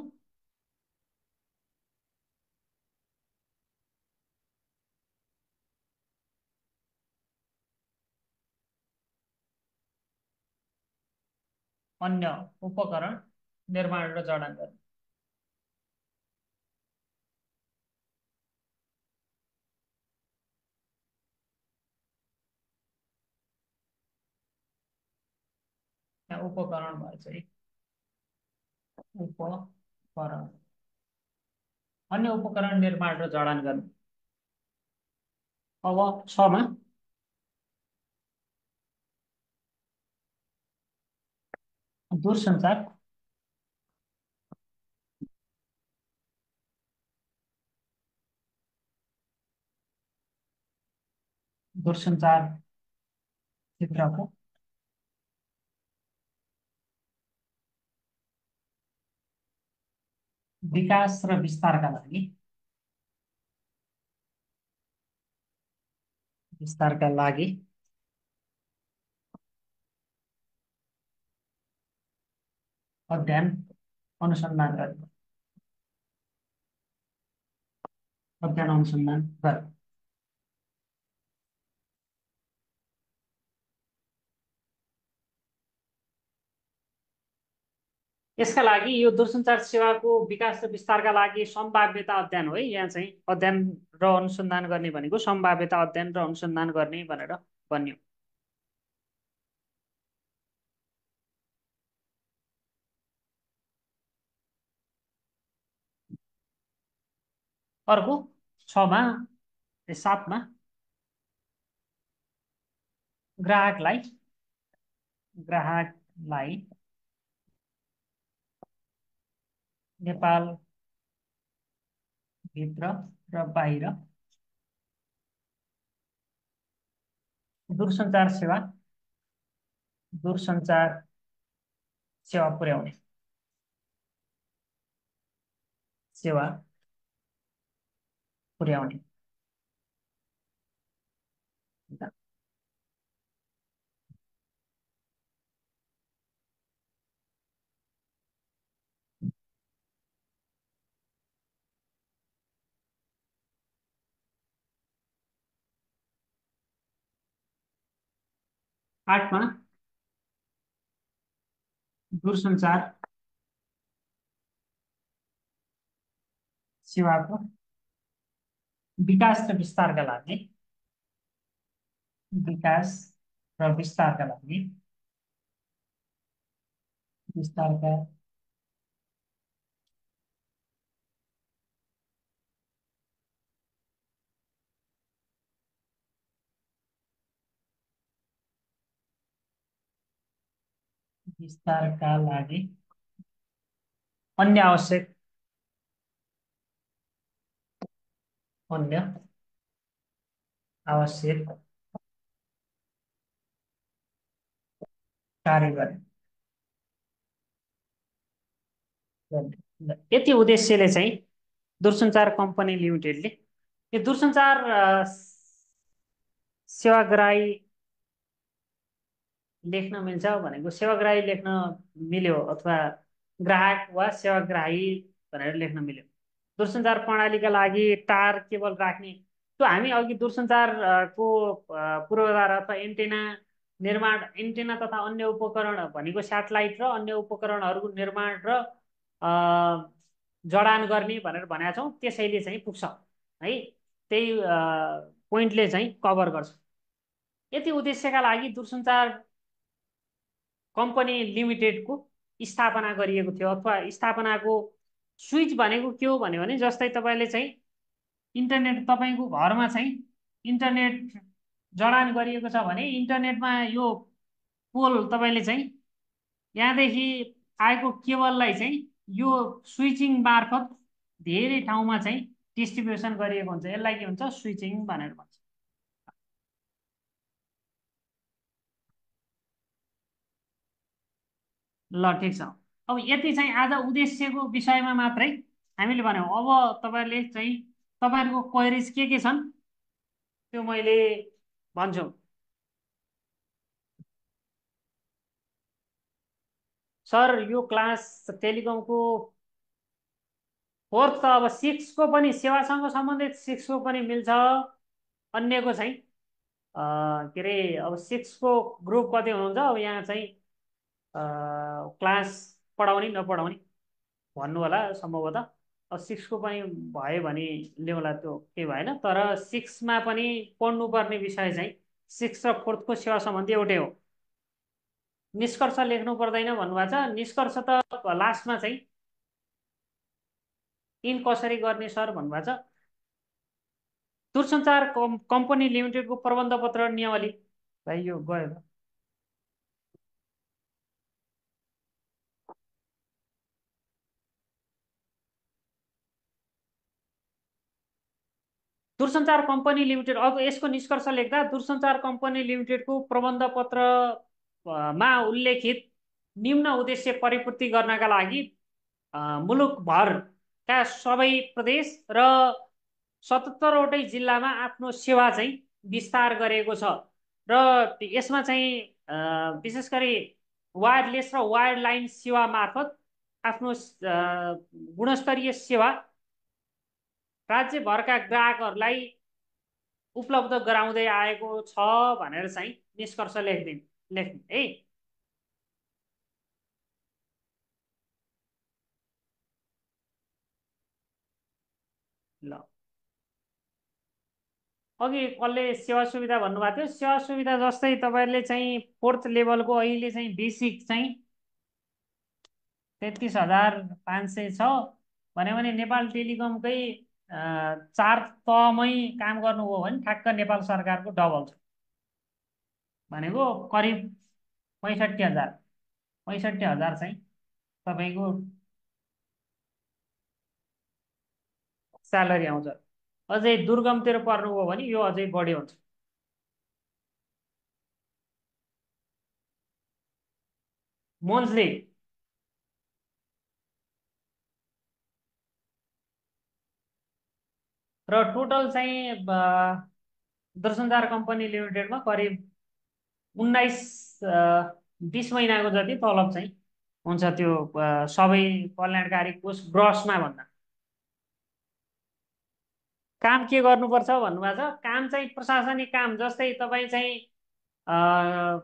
अन्य उपकरण निर्माण र जडान गर्ने। यहाँ उपकरण भएछ है, उपकरण अन्य उपकरण निर्माण र जडान गर्ने। अब छमा दूरसञ्चार दूरसञ्चार क्षेत्रको विकास र विस्तारका लागि विस्तारका लागि अध्ययन अनुसन्धान गर्ने। अध्ययन अनुसन्धान गर्ने। यसका लागि यो दूरसञ्चार सेवाको विकास र विस्तारका लागि सम्भाव्यता अध्ययन हो है। यहाँ चाहिँ अध्ययन र अनुसन्धान गर्ने भनेको सम्भाव्यता अध्ययन र अनुसन्धान गर्ने भनेर भन्यो। अर्को छमा सातमा ग्राहकलाई ग्राहकलाई नेपाल भित्र र बाहिर दूरसञ्चार सेवा दूरसञ्चार सेवा पुर्याउने सेवा पुर्याउने आठमा दूरसञ्चार सेवाको विकास र विस्तारका लागि विकास र विस्तारका लागि विस्तारका विस्तारका लागि अन्य आवश्यक अन्य आवश्यक कार्य गर्ने गर्ने। यति उद्देश्यले चाहिँ दूरसञ्चार कम्पनी लिमिटेडले यो दूरसञ्चार अ, सेवाग्राही लेख्न मिल्छ भनेको सेवाग्राही लेख्न मिल्यो अथवा ग्राहक वा सेवाग्राही भनेर लेख्न मिल्यो। दूरसञ्चार प्रणालीका लागि टार केबल राख्ने त्यो हामी अघि दूरसञ्चार अ, को अ, पूर्वाधार अथवा एन्टेना निर्माण एन्टेना तथा अन्य उपकरण भनेको सेटेलाइट र अन्य उपकरणहरूको निर्माण र अ, जडान गर्ने भनेर भनेका छौँ। त्यसैले चाहिँ पुग्छ है, त्यही पोइन्टले चाहिँ कभर गर्छ। यति उद्देश्यका लागि दूरसञ्चार कम्पनी लिमिटेडको स्थापना गरिएको थियो अथवा स्थापनाको स्विच भनेको के हो भन्यो भने जस्तै तपाईँले चाहिँ इन्टरनेट तपाईँको घरमा चाहिँ इन्टरनेट जडान गरिएको छ भने इन्टरनेटमा यो पोल तपाईँले चाहिँ यहाँदेखि आएको केबललाई चाहिँ यो स्विचिङ मार्फत धेरै ठाउँमा चाहिँ डिस्ट्रिब्युसन गरिएको हुन्छ। यसलाई के भन्छ स्विचिङ भनेर भन्छ। ल ठिक छ। अब यति चाहिँ आज उद्देश्यको विषयमा मात्रै हामीले भन्यौँ। अब तपाईँहरूले चाहिँ तपाईँहरूको क्वेरिज के के छन् त्यो मैले भन्छु। सर यो क्लास टेलिकमको फोर्थ त अब सिक्सको पनि सेवासँग सम्बन्धित सिक्सको पनि मिल्छ, अन्यको चाहिँ अ, के अरे अब सिक्सको ग्रुप कति हुनुहुन्छ अब यहाँ चाहिँ अ, क्लास पढाउने नपढाउने भन्नु होला सम्भवतः। अब सिक्सको पनि भयो भने ल्याउला, त्यो केही भएन। तर सिक्समा पनि पढ्नुपर्ने विषय चाहिँ सिक्स र फोर्थको सेवा सम्बन्धी एउटै हो। निष्कर्ष लेख्नु पर्दैन भन्नुभएको छ। निष्कर्ष त लास्टमा चाहिँ इन कसरी गर्ने सर भन्नुभएको छ। दूरसञ्चार कम कम्पनी लिमिटेडको प्रबन्ध पत्र नियमावली भाइ यो गयो। दूरसञ्चार कम्पनी लिमिटेड अब यसको निष्कर्ष लेख्दा दूरसञ्चार कम्पनी लिमिटेडको प्रबन्ध पत्र अ, मा उल्लेखित निम्न उद्देश्य परिपूर्ति गर्नका लागि अ, मुलुकभरका सबै प्रदेश र सतहत्तरवटै जिल्लामा आफ्नो सेवा चाहिँ विस्तार गरेको छ र यसमा चाहिँ अ, विशेष गरी वायरलेस र वायर लाइन सेवा मार्फत आफ्नो अ, गुणस्तरीय सेवा राज्यभरका ग्राहकहरूलाई उपलब्ध गराउँदै आएको छ भनेर चाहिँ निष्कर्ष लेखिदिनु लेख्ने है। ल अघि कसले सेवा सुविधा भन्नुभएको थियो। सेवा सुविधा जस्तै तपाईँहरूले चाहिँ फोर्थ लेभलको अहिले चाहिँ बेसिक चाहिँ तेत्तिस हजार पाँच सय छ भन्यो भने नेपाल टेलिकमकै अ, चार तहमै काम गर्नुभयो भने ठ्याक्क नेपाल सरकारको डबल छ भनेको करिब पैँसठी हजार पैँसठी हजार चाहिँ तपाईँको स्यालेरी आउँछ। अझै दुर्गमतिर पर्नुभयो भने यो अझै बढी हुन्छ। मन्थली। र टोटल चाहिँ अ, दूरसञ्चार कम्पनी लिमिटेडमा करिब उन्नाइस बिस महिनाको जति तलब चाहिँ हुन्छ त्यो अ, सबै कल्याणकारी कोष ग्रसमा भन्दा। काम के गर्नुपर्छ भन्नुभएको छ। काम चाहिँ प्रशासनिक काम, जस्तै तपाईँ चाहिँ अ,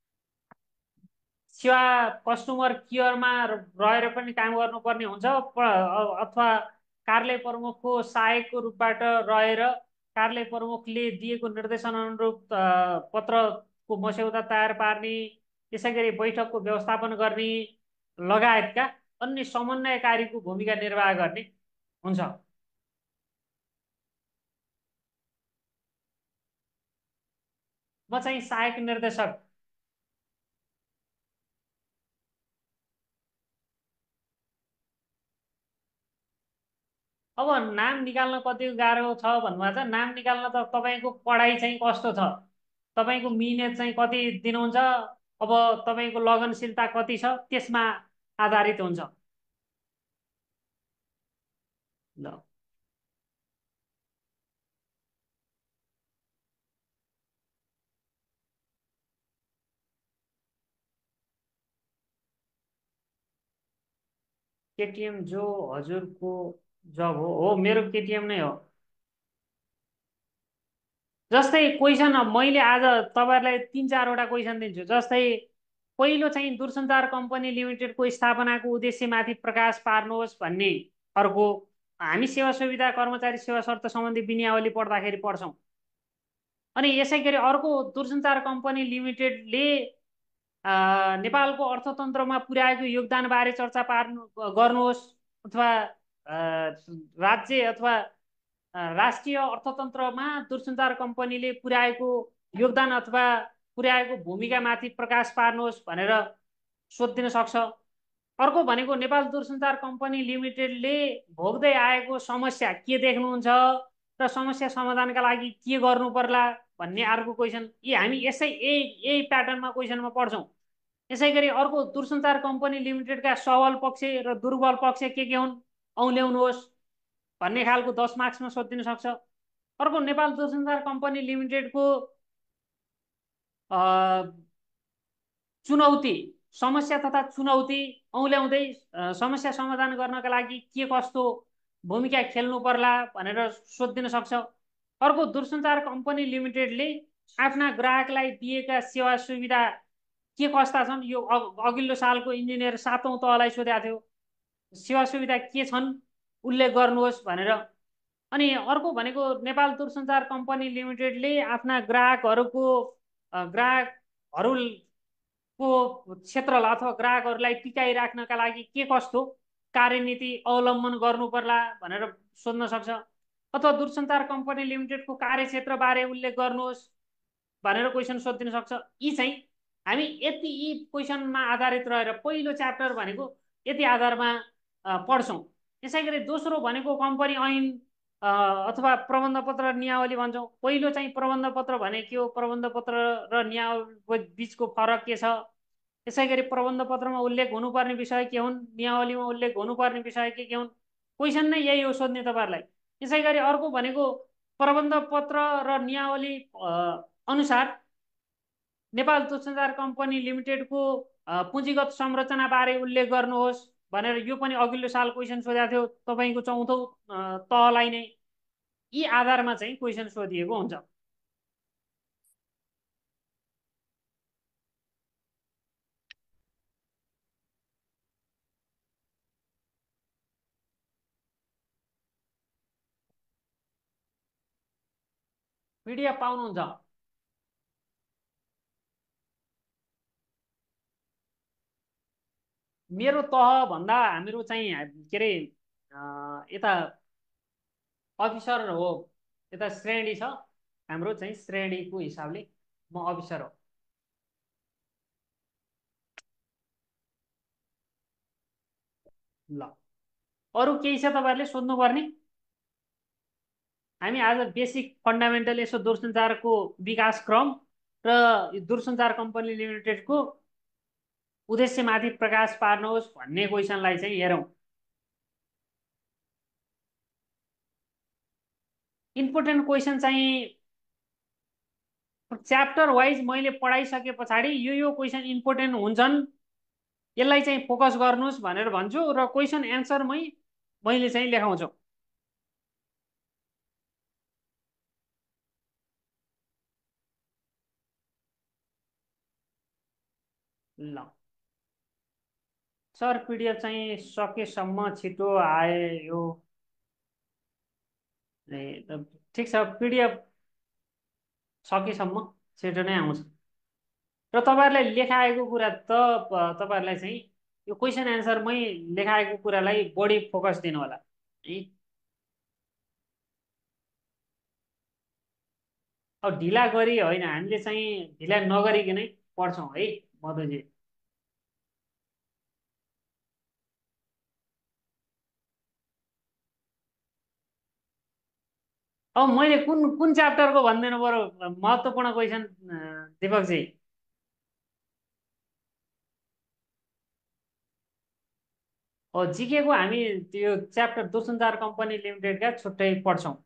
सेवा कस्टमर केयरमा रहेर पनि काम गर्नुपर्ने हुन्छ, प- अथवा कार्यालय प्रमुखको सहायकको रूपबाट रहेर कार्यालय प्रमुखले दिएको निर्देशन अनुरूप अ, पत्रको मस्यौदा तयार पार्ने, त्यसै गरी बैठकको व्यवस्थापन गर्ने लगायतका अन्य समन्वयकारीको भूमिका निर्वाह गर्ने हुन्छ। म चाहिँ सहायक निर्देशक। अब नाम निकाल्न कति गाह्रो छ भन्नुभएको छ। नाम निकाल्न त तपाईँको पढाइ चाहिँ कस्तो छ, तपाईँको मिहिनेत चाहिँ कति दिनुहुन्छ, अब तपाईँको लगनशीलता कति छ, त्यसमा आधारित हुन्छ। ल, केटिएम जो हजुरको जब हो हो मेरो केटिएम नै हो। जस्तै क्वेसन मैले आज तपाईँहरूलाई तिन चारवटा क्वेसन दिन्छु। जस्तै पहिलो चाहिँ दूरसञ्चार कम्पनी लिमिटेडको स्थापनाको उद्देश्यमाथि प्रकाश पार्नुहोस् भन्ने। अर्को, हामी सेवा सुविधा कर्मचारी सेवा शर्त सम्बन्धी विनियावली पढ्दाखेरि पढ्छौँ। अनि यसै गरी अर्को, दूरसञ्चार कम्पनी लिमिटेडले अ, नेपालको अर्थतन्त्रमा पुर्याएको योगदानबारे चर्चा पार्नु गर्नुहोस्, अथवा अ, राज्य अथवा अ, राष्ट्रिय अर्थतन्त्रमा दूरसञ्चार कम्पनीले पुर्याएको योगदान अथवा पुर्याएको भूमिकामाथि प्रकाश पार्नुहोस् भनेर सोधिदिन सक्छ। अर्को भनेको, नेपाल दूरसञ्चार कम्पनी लिमिटेडले भोग्दै आएको समस्या के देख्नुहुन्छ र समस्या समाधानका लागि के गर्नु पर्ला भन्ने अर्को क्वेसन। यी हामी यसै यही यही प्याटर्नमा क्वेसनमा पढ्छौँ। यसै गरी अर्को, दूरसञ्चार कम्पनी लिमिटेडका सबल पक्ष र दुर्बल पक्ष के के हुन् औल्याउनुहोस् भन्ने खालको दस मार्क्समा सोधिदिन सक्छ। अर्को, नेपाल दूरसञ्चार कम्पनी लिमिटेडको चुनौती, समस्या तथा चुनौती औल्याउँदै समस्या समाधान गर्नका लागि के कस्तो भूमिका खेल्नु पर्ला भनेर सोधिदिन सक्छ। अर्को, दूरसञ्चार कम्पनी लिमिटेडले आफ्ना ग्राहकलाई दिएका सेवा सुविधा के कस्ता छन्, यो अघिल्लो सालको इन्जिनियर सातौँ तहलाई सोधेको थियो। सेवा सुविधा के छन् उल्लेख गर्नुहोस् भनेर। अनि अर्को भनेको, नेपाल दूरसञ्चार कम्पनी लिमिटेडले आफ्ना ग्राहकहरूको ग्राहकहरूको क्षेत्रलाई अथवा ग्राहकहरूलाई टिकाइराख्नका लागि के कस्तो कार्यनीति अवलम्बन गर्नु पर्ला भनेर सोध्न सक्छ। अथवा दूरसञ्चार कम्पनी लिमिटेडको कार्यक्षेत्रबारे उल्लेख गर्नुहोस् भनेर क्वेसन सोधिदिन सक्छ। यी चाहिँ हामी यति यी क्वेसनमा आधारित रहेर पहिलो च्याप्टर भनेको यति आधारमा पढ्छौँ। यसै गरी दोस्रो भनेको कम्पनी ऐन अथवा प्रबन्ध पत्र नियावली भन्छौँ। पहिलो चाहिँ प्रबन्ध पत्र भने के हो, प्रबन्ध पत्र र नियावली बिचको फरक के छ, त्यसै गरी प्रबन्ध पत्रमा उल्लेख हुनुपर्ने विषय के हुन्, नियावलीमा उल्लेख हुनुपर्ने विषय के के हुन्, क्वेसन नै यही हो सोध्ने तपाईँहरूलाई। यसै गरी अर्को भनेको, प्रबन्ध पत्र र नियावली अनुसार नेपाल दूरसञ्चार कम्पनी लिमिटेडको पुँजीगत संरचनाबारे उल्लेख गर्नुहोस् भनेर यो पनि अघिल्लो साल क्वेसन सोधेको थियो तपाईँको चौथो तहलाई नै। यी आधारमा चाहिँ क्वेसन सोधिएको हुन्छ। पिडिएफ पाउनुहुन्छ। मेरो तह भन्दा हाम्रो चाहिँ के अरे यता अफिसर हो, यता श्रेणी छ हाम्रो चाहिँ, श्रेणीको हिसाबले म अफिसर हो। ल, अरू केही छ तपाईँहरूले सोध्नुपर्ने? हामी आज बेसिक फन्डामेन्टल यसो दूरसञ्चारको विकास क्रम र दूरसञ्चार कम्पनी लिमिटेडको उद्देश्यमाथि प्रकाश पार्नुहोस् भन्ने क्वेसनलाई चाहिँ हेरौँ। इम्पोर्टेन्ट क्वेसन चाहिँ च्याप्टर वाइज मैले पढाइसके पछाडि यो यो क्वेसन इम्पोर्टेन्ट हुन्छन्, यसलाई चाहिँ फोकस गर्नुहोस् भनेर भन्छु र क्वेसन एन्सरमै मैले चाहिँ लेखाउँछु। ल सर पिडिएफ चाहिँ सकेसम्म छिटो आयो। ए ठिक छ, पिडिएफ सकेसम्म छिटो नै आउँछ र तपाईँहरूलाई लेखाएको कुरा त तपाईँहरूलाई चाहिँ यो क्वेसन एन्सरमै लेखाएको कुरालाई बढी फोकस दिनु होला है। अब ढिला गरी होइन, हामीले चाहिँ ढिला नगरिकनै पढ्छौँ है मधुजी। अब मैले कुन कुन च्याप्टरको भनिदिनु पर्यो महत्त्वपूर्ण क्वेसन दिपकजी? हो जिकेको हामी त्यो च्याप्टर दूरसञ्चार कम्पनी लिमिटेडका छुट्टै पढ्छौँ।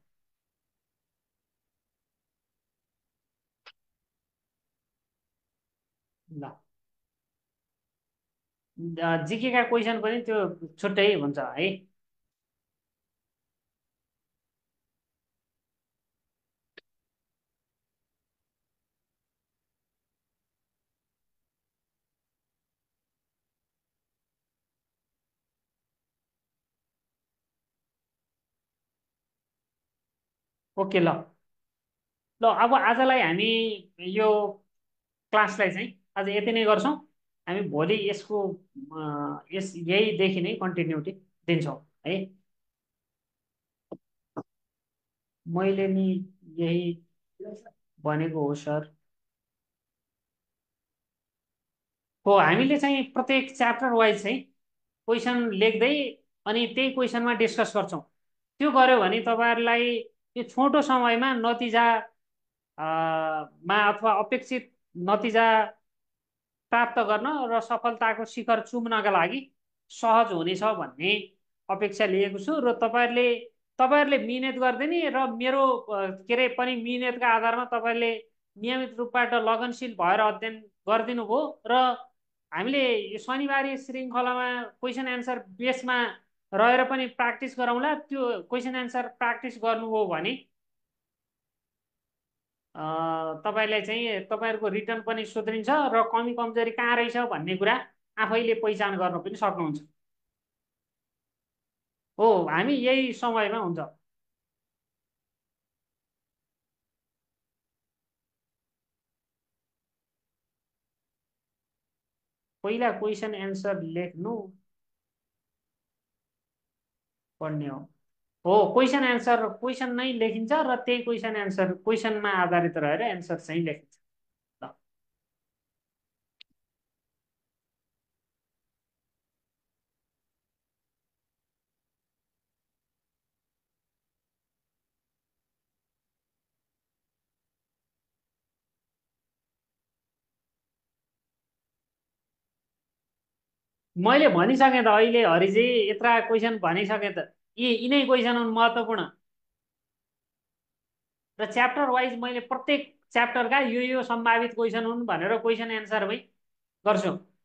ल जिकेका क्वेसन पनि त्यो छुट्टै हुन्छ है। ओके ल ल अब आजलाई हामी यो क्लासलाई चाहिँ आज यति नै गर्छौँ। हामी भोलि यसको अ, यस यहीदेखि नै कन्टिन्युटी दिन्छौँ है। मैले नि यही भनेको हो सर। हो हामीले चाहिँ प्रत्येक च्याप्टर वाइज चाहिँ क्वेसन लेख्दै अनि त्यही क्वेसनमा डिस्कस गर्छौँ। त्यो गर्यो भने तपाईँहरूलाई यो छोटो समयमा नतिजा अ, मा अथवा अपेक्षित नतिजा प्राप्त गर्न र सफलताको शिखर चुम्नका लागि सहज हुनेछ भन्ने अपेक्षा लिएको छु र तपाईँहरूले तपाईँहरूले मिहिनेत गरिदिने र मेरो अ, के अरे पनि मिहिनेतका आधारमा तपाईँहरूले नियमित रूपबाट लगनशील भएर अध्ययन गरिदिनु भयो र हामीले यो शनिबारी श्रृङ्खलामा क्वेसन एन्सर बेसमा रहेर पनि प्र्याक्टिस गरौँला। त्यो क्वेसन एन्सर प्र्याक्टिस गर्नुभयो भने तपाईँलाई चाहिँ तपाईँहरूको रिटर्न पनि सुध्रिन्छ र कमी कमजोरी कहाँ रहेछ भन्ने कुरा आफैले पहिचान गर्न पनि सक्नुहुन्छ। हो हामी यही समयमा हुन्छ। पहिला क्वेसन एन्सर लेख्नु पर्ने हो। हो क्वेसन एन्सर क्वेसन नै लेखिन्छ र त्यही क्वेसन एन्सर क्वेसनमा आधारित रहेर एन्सर चाहिँ लेखिन्छ। ल मैले भनिसकेँ त अहिले हरिजी यत्र क्वेसन भनिसकेँ त। यी यिनै क्वेसन हुन् महत्त्वपूर्ण र च्याप्टर वाइज मैले प्रत्येक च्याप्टरका यो यो सम्भावित क्वेसन हुन् भनेर क्वेसन एन्सर गर्छु।